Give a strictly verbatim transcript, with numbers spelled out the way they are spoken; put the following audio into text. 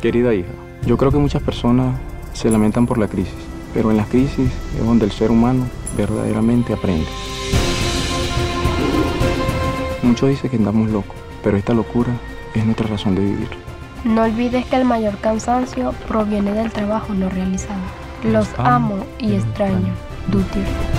Querida hija, yo creo que muchas personas se lamentan por la crisis, pero en las crisis es donde el ser humano verdaderamente aprende. Muchos dicen que andamos locos, pero esta locura es nuestra razón de vivir. No olvides que el mayor cansancio proviene del trabajo no realizado. Los amo y extraño. Dutier.